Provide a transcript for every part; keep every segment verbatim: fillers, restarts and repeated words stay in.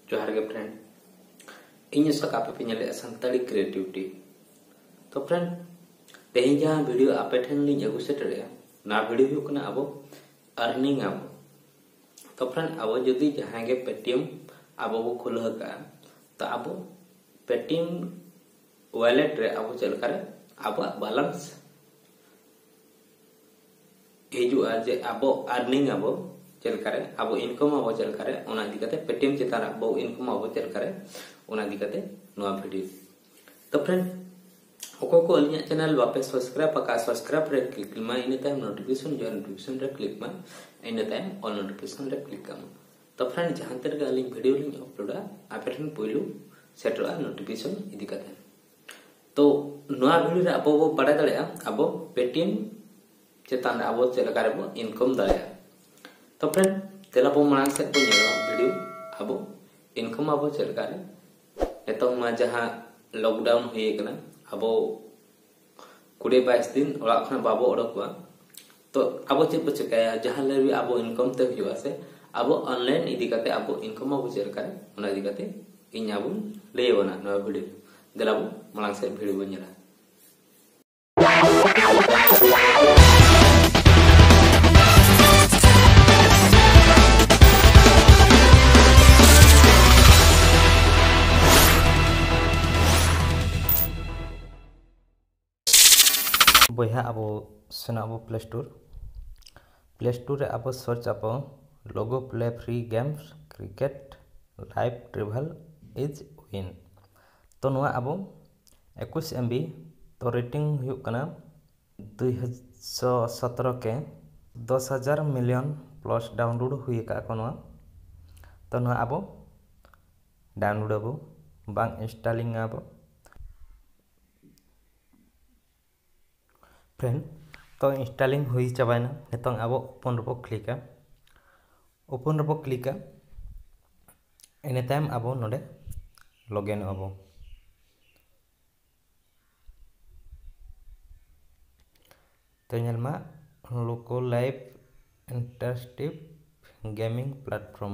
जोहार के friend in सकापे पे नेले संताली क्रिएटिविटी। तो फ्रेंड तेही जहां वीडियो आपे ठेन लिंग अगु सेटरे ना वीडियो हुई कना अबो अर्निंग आबो। तो फ्रेंड अबो जदि जहां के पेटीएम अबो बो खुला का तो अबो पेटीएम वॉलेट रे अबो चल करे अबो बैलेंस हिजु जे अबो अर्निंग अबो चल करे अबो इनकम अबो चल करे ओना दिकते पेटीएम चितार अबो इनकम अबो चल करे ओना दिकते नोआ वीडियो। तो फ्रेंड ओको को अलिया चैनल वापस सब्सक्राइब पका सब्सक्राइब रे क्लिक मा इन टाइम नोटिफिकेशन जो नोटिफिकेशन रे क्लिक मा इन टाइम ऑल नोटिफिकेशन रे क्लिक कम। तो फ्रेंड जहां तक अलिंग वीडियो लिंग अपलोडा आपेठन पहिलु सेटरा नोटिफिकेशन इदी कते। तो नोआ वीडियो रे अबो बो बड़ा दड़या अबो पेटीएम चितान अबो चल करे बो इनकम दड़या। तो फ्रेंड तेला बो मांग से को नेलो वीडियो अबो इनकम अबो चल करे एतो मा जहां लॉकडाउन हुई कना अबो कुड़े बाईस दिन ओला खन बाबो ओडकवा। तो अबो चे को चकाया जहां ले अबो इनकम ते हुआ से अबो ऑनलाइन इदी कते अबो इनकम अबो चल करे ओना इदी कते इन अबो ले बना नो वीडियो देला बो मांग से वीडियो बनेला। बोया अब सेना अब प्ले स्टोर प्ले स्टोर रे अब सर्च अब Loco play free games cricket live travel is win. तो नुआ अब इक्कीस एम बी तो रेटिंग हुई कना दो हज़ार सत्रह के दस हजार मिलियन प्लस डाउनलोड हुई का को नुआ। तो नुआ अब डाउनलोड अब बांग इंस्टॉलिंग अब फ्रेंड। तो इंस्टॉलिंग हुई चाबाना नितों अब ओपन रबो क्लिका ओपन रबो क्लिका इन टाइम अब नोडे लॉगिन अब। तो नेलमा Loco live interactive gaming platform.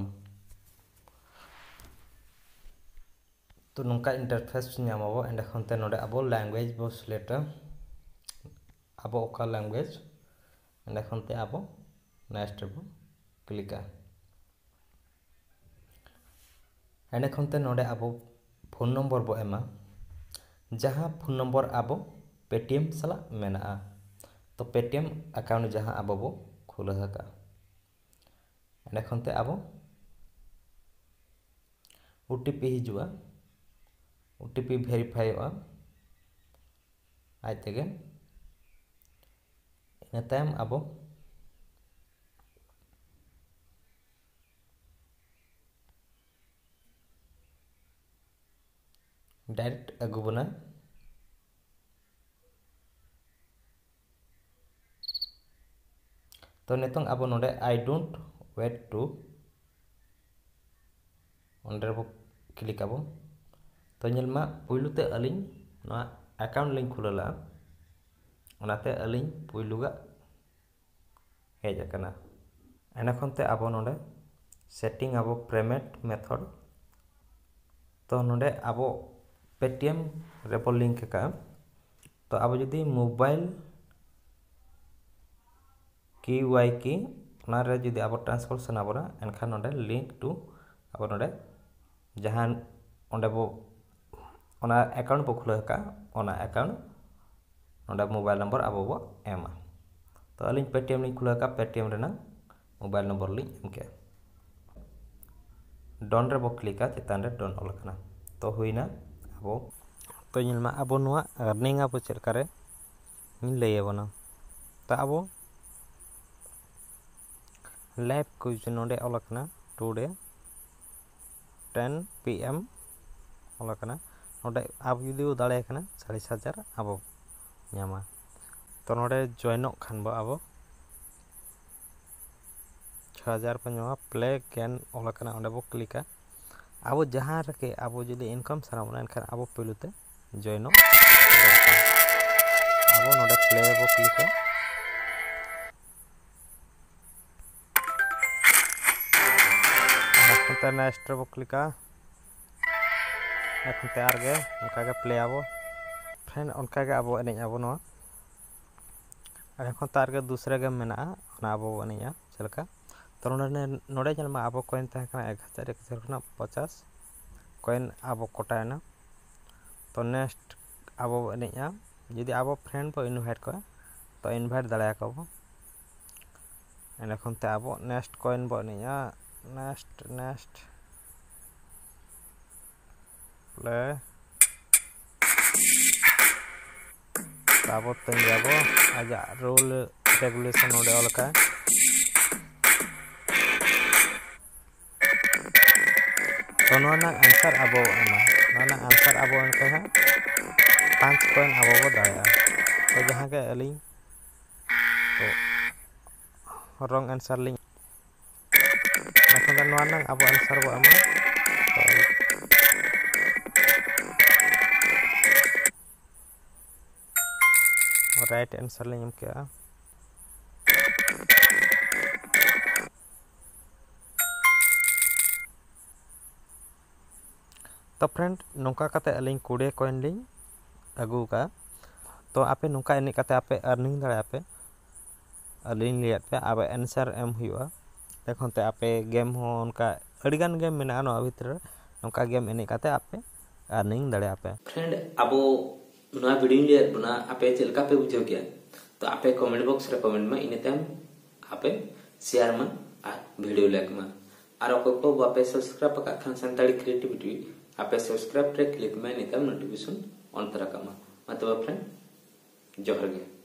तो नोंका इंटरफेस नामाबो एंड खनते नोडे अब लैंग्वेज बो सिलेक्ट अब ओका लैंग्वेज एंड खनते अब नेक्स्ट बो क्लिका एंड खनते नोडे अब फोन नंबर बो एमा जहां फोन नंबर अब पेटीएम सला मेना। तो पेटीएम अकाउंट जहां अब बो खुला का एंड खनते अब ओटीपी हिजुआ ओटीपी वेरीफाई होआ आज तक इन टाइम अब डायरेक्ट अगु बना। तो नितों अब नोडे I don't wait to under बो क्लिक अब। तो नेलमा पुइलुते अलिंग ना अकाउंट लिंक खुलला ओनाते अलिंग पुइलुगा हेज अकना एना खनते अब नोडे सेटिंग अब पेमेंट मेथड। तो नोडे अब पेटीएम रेपो लिंक का। तो अब जदी मोबाइल की वाई की ना रे जदी अब ट्रांसफर सनाबोना एनखान नोडे लिंक टू अब नोडे जहां ओंडे बो ओना अकाउंट बो खुला का ओना अकाउंट नोडे मोबाइल नंबर अब बो एमा। तो अलिंग पेटीएम लिंक खुला का पेटीएम रेना मोबाइल नंबर लिंक एम के डन रे बो क्लिका चितान रे डन ऑल कना। तो हुईना अब तो नेलमा अब नुआ अर्निंग अब चल करे इन लय बना। तो अब लाइव कुछ नोडे ऑल कना टुडे टेन पी एम ऑल कना नोडे अब जुदी दाड़े कना साढ़े हजार अब ᱧᱟᱢᱟ। तो नोडे जॉइनों खान बो अब छह हजार को ᱧᱟᱢᱟ प्ले गेन ऑल कना ओंडे बो क्लिका अब जहां रके अब जुदी इनकम सनाबोना एनखान अब पहलुते जॉइनों अब नोडे प्ले बो क्लिका नेक्स्ट बो क्लिका এখন तैयार गे उनका के प्ले आबो फ्रेंड उनका के आबो एने आबो नवा এখন तार के दूसरे गेम मेना ना आबो एने चलका तो नोडे नोडे जलमा आबो कॉइन तहे कना एक हज़ार एक हज़ार खना पचास कॉइन आबो कोटायना तो नेक्स्ट आबो एने यदि आबो फ्रेंड बो इनवाइट को तो इनवाइट दाड़ा को एने खनते आबो नेक्स्ट कॉइन बो एने नेक्स्ट नेक्स्ट प्ले आबो तन जाबो आजा रूल रेगुलेशन नोडे अलका तो नोना आंसर आबो एमा नोना आंसर आबो इनका है पांच कॉइन आबो बो दाया तो जहां के अली तो रॉन्ग आंसर लिंग এখন नोना आबो आंसर बो एमा तो राइट आंसर लिंग के तो फ्रेंड नौका कते अलिंग कुड़े कॉइन लिंग अगू का तो आपे नौका एने कते आपे अर्निंग दाड़ा पे अलिंग लिया पे अब आंसर एम हुआ देखते आपे गेम हो उनका अड़ीगान गेम मेना नो भीतर नौका गेम एने कते आपे अर्निंग दाड़ा पे फ्रेंड अबो नोआ वीडियो लिया बना आपे चलका पे बुझो गया तो आपे कमेंट बॉक्स रे कमेंट में इने तम आपे शेयर में आ वीडियो लाइक में और को आपे सब्सक्राइब का खान संताड़ी क्रिएटिविटी आपे सब्सक्राइब रे क्लिक में नितम नोटिफिकेशन ऑन तरह का मतलब फ्रेंड जोहर गे।